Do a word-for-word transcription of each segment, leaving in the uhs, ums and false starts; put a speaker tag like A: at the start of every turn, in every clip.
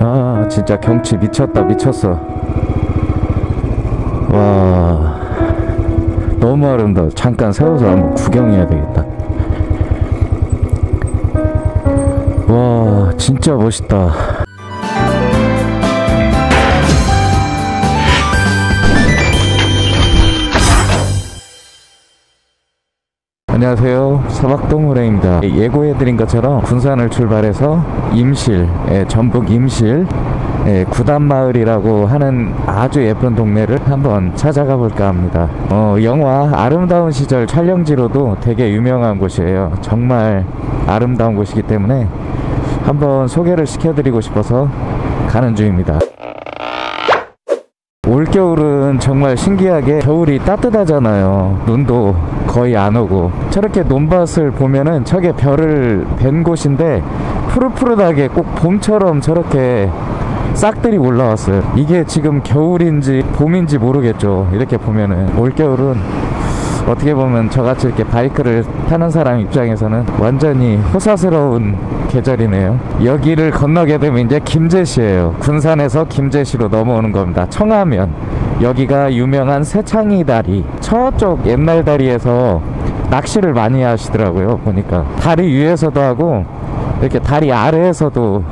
A: 아 진짜 경치 미쳤다 미쳤어. 와 너무 아름다워. 잠깐 세워서 한번 구경해야 되겠다. 와 진짜 멋있다. 안녕하세요, 사박동호랭입니다. 예고해드린 것처럼 군산을 출발해서 임실, 예, 전북 임실 예, 구단마을이라고 하는 아주 예쁜 동네를 한번 찾아가 볼까 합니다. 어, 영화 아름다운 시절 촬영지로도 되게 유명한 곳이에요. 정말 아름다운 곳이기 때문에 한번 소개를 시켜드리고 싶어서 가는 중입니다. 올겨울은 정말 신기하게 겨울이 따뜻하잖아요. 눈도 거의 안 오고. 저렇게 논밭을 보면은 저게 별을 뵌 곳인데 푸릇푸릇하게 꼭 봄처럼 저렇게 싹들이 올라왔어요. 이게 지금 겨울인지 봄인지 모르겠죠. 이렇게 보면은 올겨울은 어떻게 보면 저같이 이렇게 바이크를 타는 사람 입장에서는 완전히 호사스러운 계절이네요. 여기를 건너게 되면 이제 김제시예요. 군산에서 김제시로 넘어오는 겁니다. 청하면 여기가 유명한 새창이 다리, 저쪽 옛날 다리에서 낚시를 많이 하시더라고요. 보니까 다리 위에서도 하고 이렇게 다리 아래에서도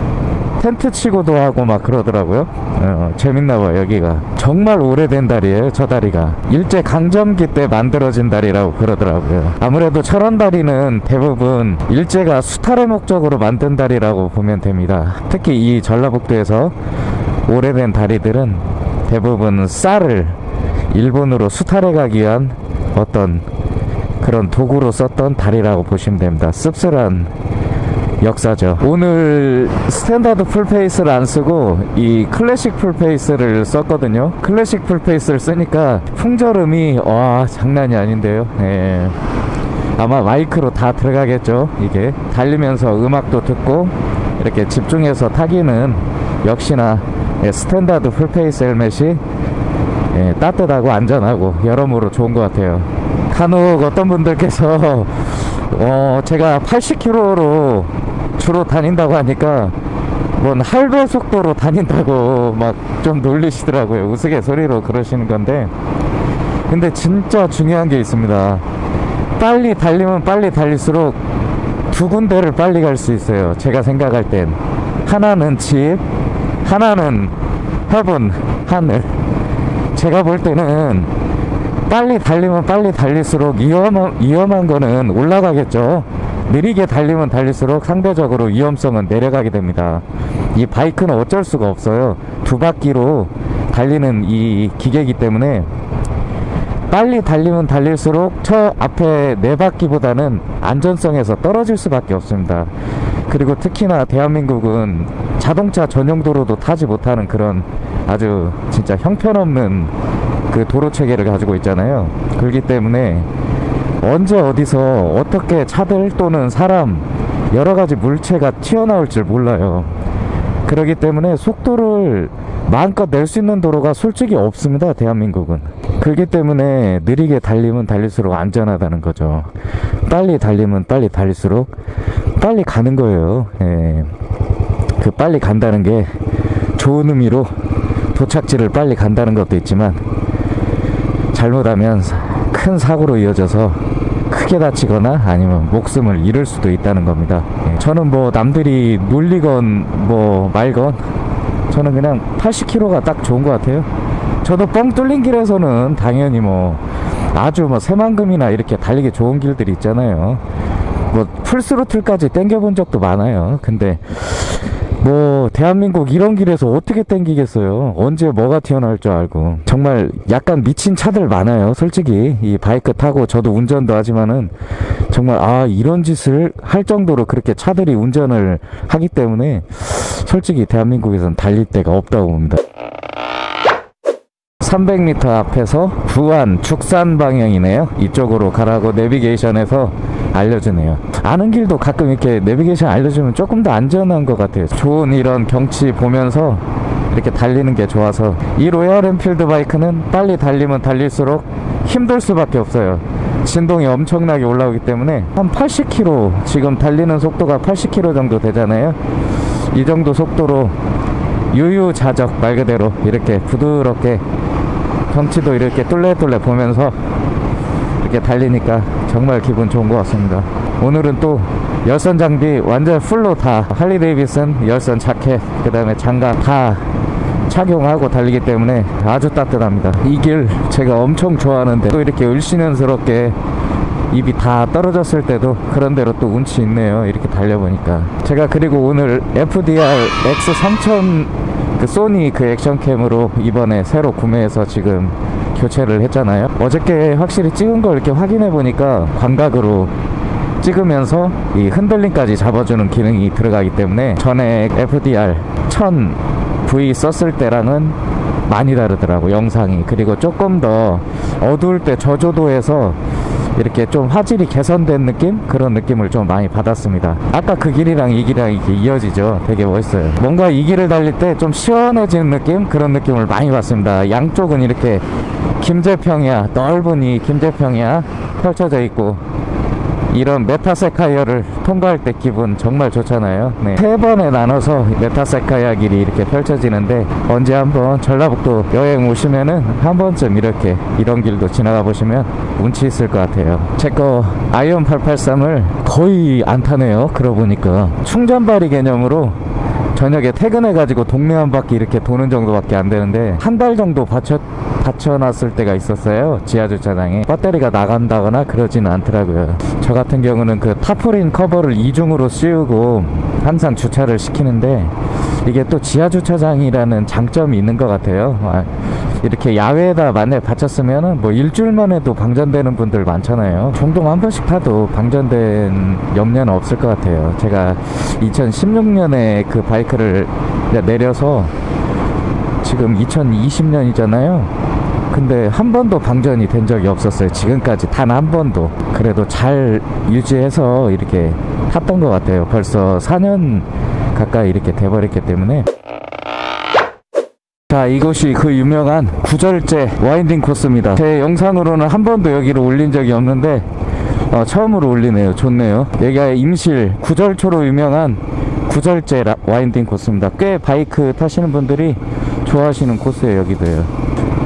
A: 텐트 치고도 하고 막 그러더라고요. 어, 재밌나봐요. 여기가 정말 오래된 다리예요. 저 다리가 일제강점기 때 만들어진 다리라고 그러더라고요. 아무래도 철원다리는 대부분 일제가 수탈의 목적으로 만든 다리라고 보면 됩니다. 특히 이 전라북도에서 오래된 다리들은 대부분 쌀을 일본으로 수탈해 가기 위한 어떤 그런 도구로 썼던 다리라고 보시면 됩니다. 씁쓸한 역사죠. 오늘 스탠다드 풀페이스를 안 쓰고 이 클래식 풀페이스를 썼거든요. 클래식 풀페이스를 쓰니까 풍절음이 와 장난이 아닌데요. 예. 아마 마이크로 다 들어가겠죠. 이게 달리면서 음악도 듣고 이렇게 집중해서 타기는 역시나 예, 스탠다드 풀페이스 헬멧이 예, 따뜻하고 안전하고 여러모로 좋은 것 같아요. 간혹 어떤 분들께서 어, 제가 팔십 킬로미터로 주로 다닌다고 하니까 뭔 할배 속도로 다닌다고 막 좀 놀리시더라고요. 우스갯소리로 그러시는 건데, 근데 진짜 중요한 게 있습니다. 빨리 달리면 빨리 달릴수록 두 군데를 빨리 갈 수 있어요. 제가 생각할 땐 하나는 집, 하나는 헤븐, 하늘. 제가 볼 때는 빨리 달리면 빨리 달릴수록 위험한, 위험한 거는 올라가겠죠. 느리게 달리면 달릴수록 상대적으로 위험성은 내려가게 됩니다. 이 바이크는 어쩔 수가 없어요. 두 바퀴로 달리는 이 기계이기 때문에 빨리 달리면 달릴수록 저 앞에 네 바퀴보다는 안전성에서 떨어질 수밖에 없습니다. 그리고 특히나 대한민국은 자동차 전용 도로도 타지 못하는 그런 아주 진짜 형편없는 그 도로 체계를 가지고 있잖아요. 그렇기 때문에 언제 어디서 어떻게 차들 또는 사람 여러가지 물체가 튀어나올 줄 몰라요. 그렇기 때문에 속도를 마음껏 낼 수 있는 도로가 솔직히 없습니다. 대한민국은. 그렇기 때문에 느리게 달리면 달릴수록 안전하다는 거죠. 빨리 달리면 빨리 달릴수록 빨리 가는 거예요. 예. 그 빨리 간다는 게 좋은 의미로 도착지를 빨리 간다는 것도 있지만 잘못하면 큰 사고로 이어져서 크게 다치거나 아니면 목숨을 잃을 수도 있다는 겁니다. 저는 뭐 남들이 놀리건 뭐 말건 저는 그냥 팔십 킬로미터가 딱 좋은 것 같아요. 저도 뻥 뚫린 길에서는 당연히 뭐 아주 뭐 새만금이나 이렇게 달리기 좋은 길들이 있잖아요. 뭐 풀스로틀까지 땡겨본 적도 많아요. 근데 뭐 대한민국 이런 길에서 어떻게 땡기겠어요. 언제 뭐가 튀어나올 줄 알고. 정말 약간 미친 차들 많아요. 솔직히 이 바이크 타고 저도 운전도 하지만은 정말 아 이런 짓을 할 정도로 그렇게 차들이 운전을 하기 때문에 솔직히 대한민국에서는 달릴 데가 없다고 봅니다. 삼백 미터 앞에서 부안 죽산 방향이네요. 이쪽으로 가라고 내비게이션에서 알려주네요. 아는 길도 가끔 이렇게 내비게이션 알려주면 조금 더 안전한 것 같아요. 좋은 이런 경치 보면서 이렇게 달리는 게 좋아서. 이 로얄 엔필드 바이크는 빨리 달리면 달릴수록 힘들 수밖에 없어요. 진동이 엄청나게 올라오기 때문에 한 팔십 킬로미터, 지금 달리는 속도가 팔십 킬로미터 정도 되잖아요. 이 정도 속도로 유유자적 말 그대로 이렇게 부드럽게 경치도 이렇게 뚫레뚫레 보면서 이렇게 달리니까 정말 기분 좋은 것 같습니다. 오늘은 또 열선 장비 완전 풀로 다 할리 데이비슨 열선 자켓 그 다음에 장갑 다 착용하고 달리기 때문에 아주 따뜻합니다. 이 길 제가 엄청 좋아하는데 또 이렇게 을씨년스럽게 입이 다 떨어졌을 때도 그런 대로 또 운치 있네요. 이렇게 달려보니까. 제가 그리고 오늘 에프디알 엑스 삼천 그 소니 그 액션캠으로 이번에 새로 구매해서 지금 교체를 했잖아요. 어저께 확실히 찍은 걸 이렇게 확인해 보니까 광각으로 찍으면서 이 흔들림까지 잡아주는 기능이 들어가기 때문에 전에 에프디알 천 브이 썼을 때랑은 많이 다르더라고 영상이. 그리고 조금 더 어두울 때 저조도에서 이렇게 좀 화질이 개선된 느낌? 그런 느낌을 좀 많이 받았습니다. 아까 그 길이랑 이 길이랑 이렇게 이어지죠. 되게 멋있어요. 뭔가 이 길을 달릴 때 좀 시원해지는 느낌? 그런 느낌을 많이 받습니다. 양쪽은 이렇게 김제평야, 넓은 이 김제평야 펼쳐져 있고 이런 메타세카이어를 통과할 때 기분 정말 좋잖아요. 네. 세 번에 나눠서 메타세카이어 길이 이렇게 펼쳐지는데 언제 한번 전라북도 여행 오시면은 한 번쯤 이렇게 이런 길도 지나가 보시면 운치 있을 것 같아요. 제 거 아이온 팔팔삼을 거의 안 타네요. 그러고 보니까 충전발이 개념으로 저녁에 퇴근해가지고 동네 한 바퀴 이렇게 도는 정도밖에 안 되는데 한 달 정도 받쳐, 받쳐놨을 때가 있었어요. 지하주차장에 배터리가 나간다거나 그러지는 않더라고요. 저 같은 경우는 그 타포린 커버를 이중으로 씌우고 항상 주차를 시키는데 이게 또 지하주차장이라는 장점이 있는 것 같아요. 아, 이렇게 야외에다 만약에 받쳤으면은 뭐 일주일만 해도 방전되는 분들 많잖아요. 종종 한 번씩 타도 방전된 염려는 없을 것 같아요. 제가 이천십육 년에 그 바이크를 내려서 지금 이천이십 년이잖아요. 근데 한 번도 방전이 된 적이 없었어요. 지금까지 단 한 번도. 그래도 잘 유지해서 이렇게 탔던 것 같아요. 벌써 사 년 가까이 이렇게 돼버렸기 때문에. 자, 이곳이 그 유명한 구절제 와인딩 코스입니다. 제 영상으로는 한 번도 여기를 올린 적이 없는데 어, 처음으로 올리네요. 좋네요. 여기가 임실 구절초로 유명한 구절제 라, 와인딩 코스입니다. 꽤 바이크 타시는 분들이 좋아하시는 코스예요. 여기도요.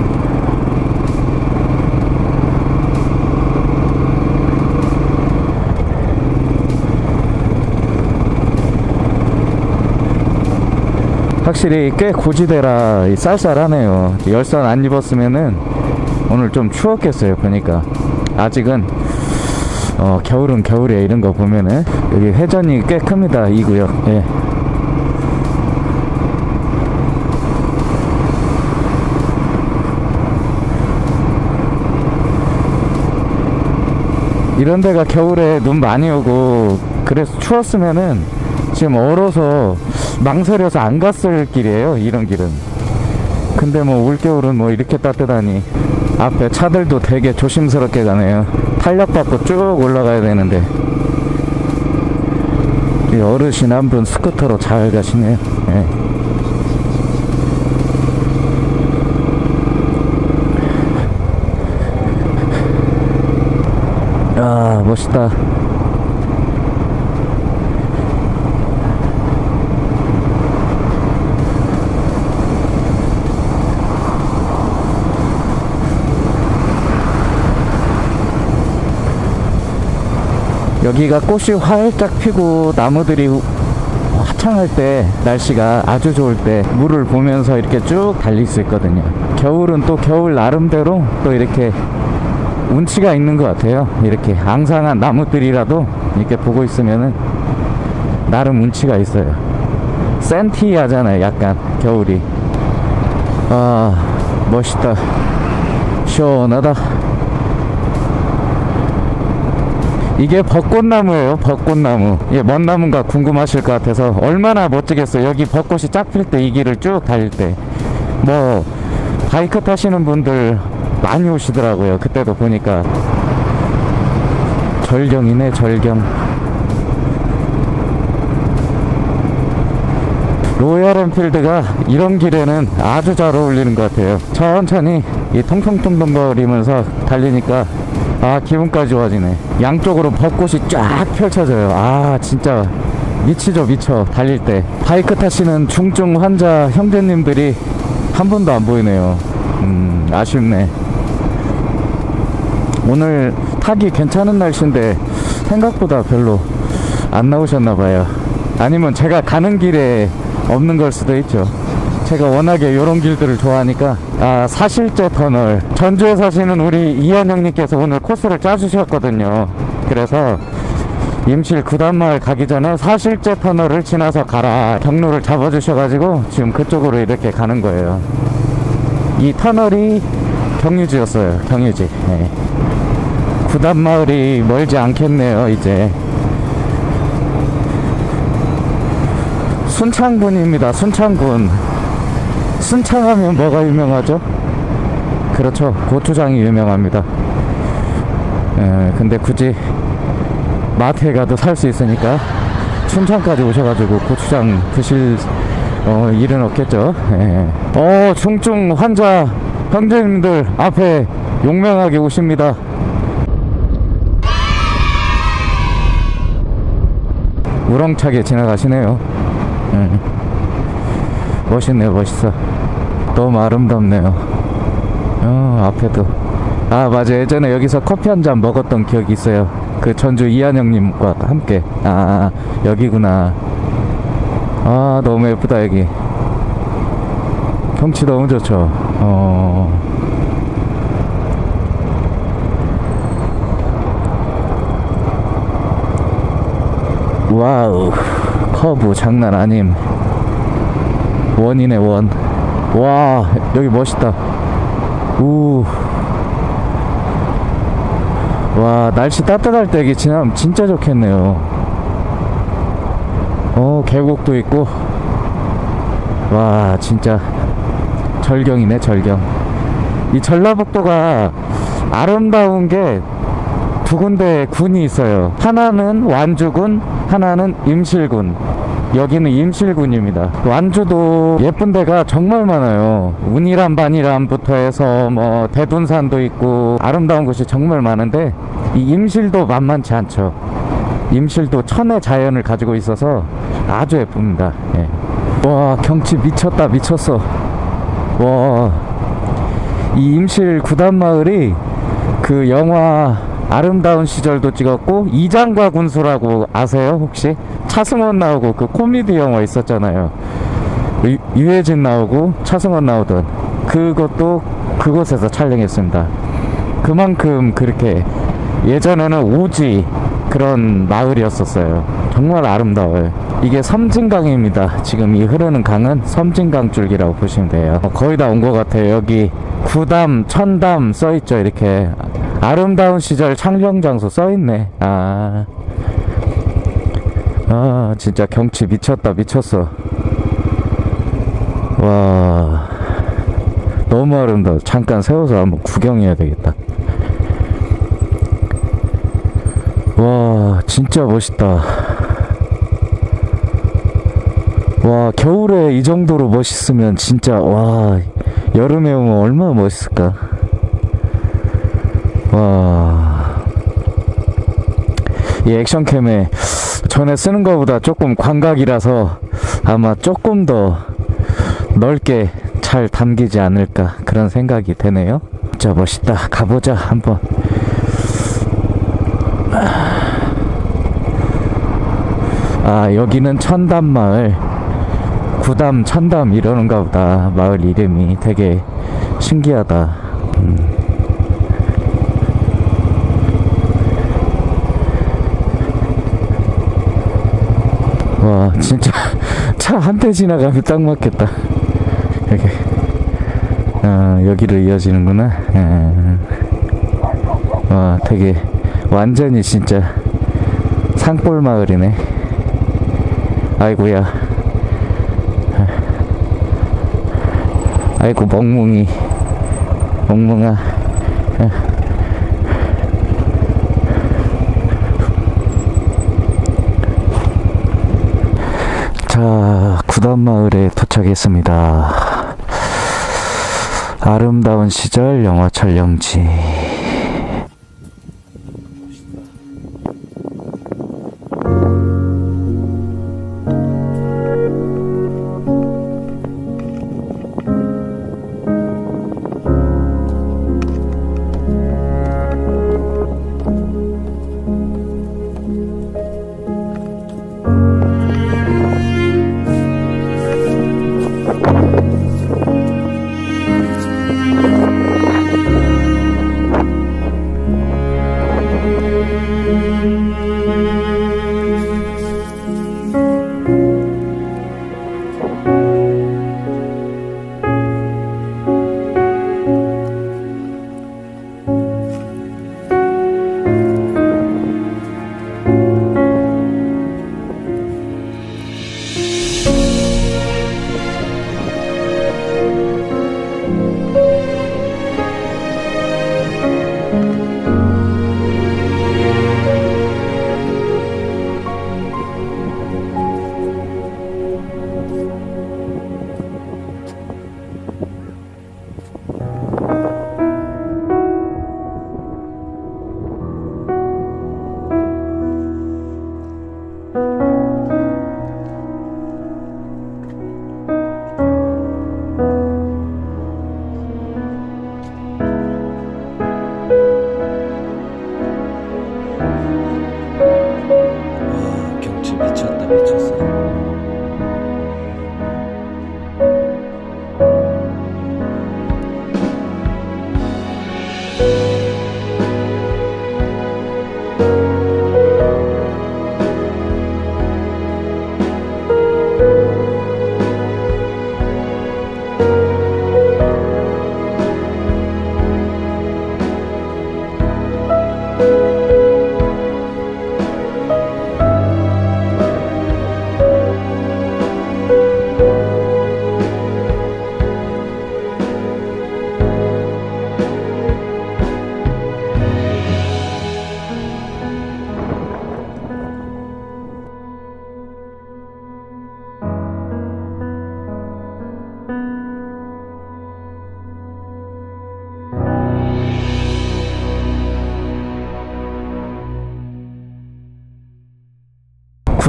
A: 확실히 꽤 고지대라 쌀쌀하네요. 열선 안 입었으면은 오늘 좀 추웠겠어요. 보니까 아직은 어, 겨울은 겨울이야. 이런 거 보면은 여기 회전이 꽤 큽니다. 이 구역. 예. 이런 데가 겨울에 눈 많이 오고 그래서 추웠으면은 지금 얼어서 망설여서 안 갔을 길이에요. 이런 길은. 근데 뭐 올겨울은 뭐 이렇게 따뜻하니 앞에 차들도 되게 조심스럽게 가네요. 탄력 받고 쭉 올라가야 되는데 이 어르신 한 분 스쿠터로 잘 가시네요. 네. 아, 멋있다. 여기가 꽃이 활짝 피고 나무들이 화창할 때, 날씨가 아주 좋을 때 물을 보면서 이렇게 쭉 달릴 수 있거든요. 겨울은 또 겨울 나름대로 또 이렇게 운치가 있는 것 같아요. 이렇게 앙상한 나무들이라도 이렇게 보고 있으면은 나름 운치가 있어요. 센티하잖아요. 약간 겨울이. 아, 멋있다. 시원하다. 이게 벚꽃나무예요. 벚꽃나무. 이게 뭔 나무인가 궁금하실 것 같아서 얼마나 멋지겠어요. 여기 벚꽃이 쫙 필 때 이 길을 쭉 달릴 때 뭐 바이크 타시는 분들 많이 오시더라고요. 그때도 보니까. 절경이네, 절경. 로얄 엔필드가 이런 길에는 아주 잘 어울리는 것 같아요. 천천히 이 통통통통 거리면서 달리니까 아, 기분까지 좋아지네. 양쪽으로 벚꽃이 쫙 펼쳐져요. 아, 진짜 미치죠, 미쳐. 달릴 때 바이크 타시는 중증 환자 형제님들이 한 분도 안 보이네요. 음 아쉽네. 오늘 타기 괜찮은 날씨인데 생각보다 별로 안 나오셨나봐요. 아니면 제가 가는 길에 없는 걸 수도 있죠. 제가 워낙에 요런 길들을 좋아하니까. 아, 사실제 터널. 전주에 사시는 우리 이한 형님께서 오늘 코스를 짜주셨거든요. 그래서 임실 구단마을 가기 전에 사실제 터널을 지나서 가라 경로를 잡아주셔가지고 지금 그쪽으로 이렇게 가는 거예요. 이 터널이 경유지였어요. 경유지. 네. 구단마을이 멀지 않겠네요. 이제 순창군입니다. 순창군. 순창하면 뭐가 유명하죠? 그렇죠, 고추장이 유명합니다. 에, 근데 굳이 마트에 가도 살 수 있으니까 순창까지 오셔가지고 고추장 드실 어, 일은 없겠죠. 에. 어, 중증 환자 형제님들 앞에 용맹하게 오십니다. 우렁차게 지나가시네요. 에. 멋있네요. 멋있어. 너무 아름답네요. 어, 앞에도. 아, 맞아. 예전에 여기서 커피 한 잔 먹었던 기억이 있어요. 그 전주 이한 형님과 함께. 아, 여기구나. 아, 너무 예쁘다. 여기 경치 너무 좋죠. 어, 와우, 커브 장난 아님. 원이네, 원. 와, 여기 멋있다. 우. 와, 날씨 따뜻할 때 여기 지나면 진짜 좋겠네요. 어, 계곡도 있고. 와, 진짜 절경이네, 절경. 이 전라북도가 아름다운 게 두 군데 군이 있어요. 하나는 완주군, 하나는 임실군. 여기는 임실군입니다. 완주도 예쁜 데가 정말 많아요. 운이람 반이람부터 해서 뭐 대둔산도 있고 아름다운 곳이 정말 많은데, 이 임실도 만만치 않죠. 임실도 천혜 자연을 가지고 있어서 아주 예쁩니다. 예. 와, 경치 미쳤다, 미쳤어. 와, 이 임실 구단마을이 그 영화 아름다운 시절도 찍었고, 이장과 군수라고 아세요 혹시? 차승원 나오고 그 코미디 영화 있었잖아요. 유, 유해진 나오고 차승원 나오던 그것도 그곳에서 촬영했습니다. 그만큼 그렇게 예전에는 오지 그런 마을이었었어요. 정말 아름다워요. 이게 섬진강입니다. 지금 이 흐르는 강은 섬진강 줄기라고 보시면 돼요. 거의 다 온 것 같아요. 여기 구담, 천담 써있죠. 이렇게 아름다운 시절 촬영장소 써있네. 아, 아, 진짜 경치 미쳤다, 미쳤어. 와, 너무 아름다워. 잠깐 세워서 한번 구경해야 되겠다. 와, 진짜 멋있다. 와, 겨울에 이 정도로 멋있으면 진짜, 와, 여름에 오면 얼마나 멋있을까. 와, 이 액션캠에 전에 쓰는 것보다 조금 광각이라서 아마 조금 더 넓게 잘 담기지 않을까 그런 생각이 되네요. 진짜 멋있다. 가보자 한번. 아, 여기는 천담마을. 구담, 천담 이러는가 보다. 마을 이름이 되게 신기하다. 음. 와, 진짜 차 한 대 지나가면 딱 맞겠다. 여기, 어, 여기로 이어지는구나. 어. 와, 되게 완전히 진짜 산골 마을이네. 아이고야. 아이고, 멍뭉이. 멍뭉아. 자, 구단마을에 도착했습니다. 아름다운 시절 영화 촬영지.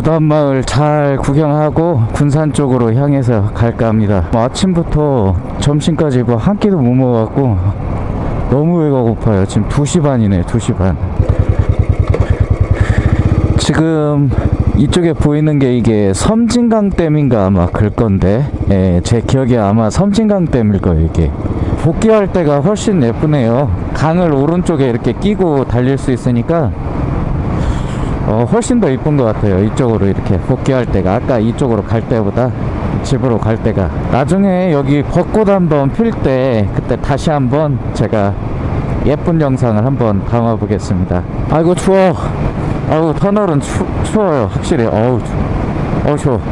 A: 부담마을 잘 구경하고 군산 쪽으로 향해서 갈까 합니다. 뭐 아침부터 점심까지 뭐 한 끼도 못 먹어갖고 너무 배가 고파요. 지금 두 시 반이네. 두 시 반. 지금 이쪽에 보이는 게 이게 섬진강댐인가 아마 그럴 건데, 예, 제 기억에 아마 섬진강댐일 거예요. 이게 복귀할 때가 훨씬 예쁘네요. 강을 오른쪽에 이렇게 끼고 달릴 수 있으니까 어, 훨씬 더 이쁜 것 같아요. 이쪽으로 이렇게 복귀할 때가, 아까 이쪽으로 갈 때보다 집으로 갈 때가. 나중에 여기 벚꽃 한번 필 때 그때 다시 한번 제가 예쁜 영상을 한번 담아 보겠습니다. 아이고 추워. 아우 터널은 추, 추워요 확실히. 어우 추, 어우 추워.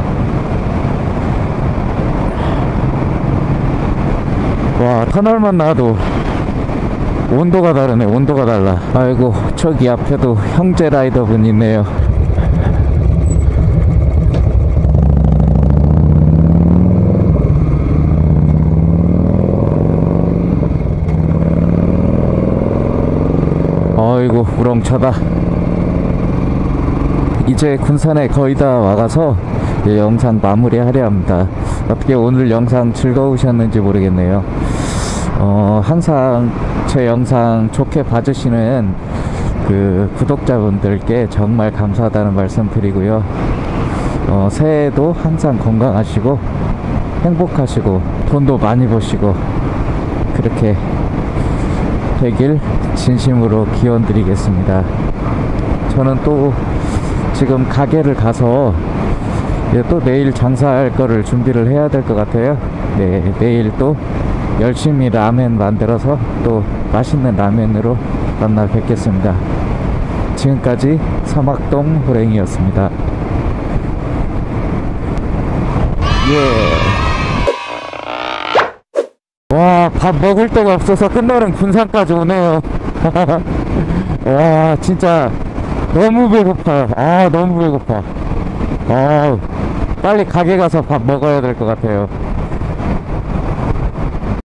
A: 와, 터널만 나와도 온도가 다르네. 온도가 달라. 아이고, 저기 앞에도 형제 라이더분 있네요. 아이고, 우렁차다. 이제 군산에 거의 다 와가서 이제 영상 마무리하려 합니다. 어떻게 오늘 영상 즐거우셨는지 모르겠네요. 어, 항상 제 영상 좋게 봐주시는 그 구독자분들께 정말 감사하다는 말씀 드리고요. 어, 새해에도 항상 건강하시고 행복하시고 돈도 많이 버시고 그렇게 되길 진심으로 기원 드리겠습니다. 저는 또 지금 가게를 가서 또 내일 장사할 거를 준비를 해야 될 것 같아요. 네, 내일 또 열심히 라멘 만들어서 또 맛있는 라멘으로 만나 뵙겠습니다. 지금까지 서막동 호랭이였습니다. 예. 와, 밥 먹을 데가 없어서 끝나는 군산까지 오네요. 와, 진짜 너무 배고파요. 아, 너무 배고파. 아, 빨리 가게 가서 밥 먹어야 될 것 같아요.